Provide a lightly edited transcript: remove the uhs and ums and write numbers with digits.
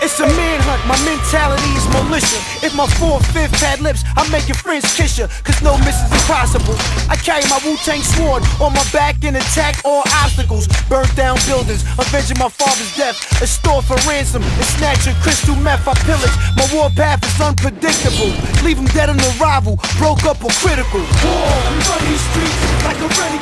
It's a manhunt, my mentality is militia. If my 4/5 had lips, I make your friends kiss ya, cause no miss is impossible. I carry my Wu-Tang sword on my back and attack all obstacles. Burnt down buildings, avenging my father's death. A store for ransom and snatching crystal meth. I pillage, my war path is unpredictable. Leave them dead on arrival, broke up or critical. War, we run these streets like a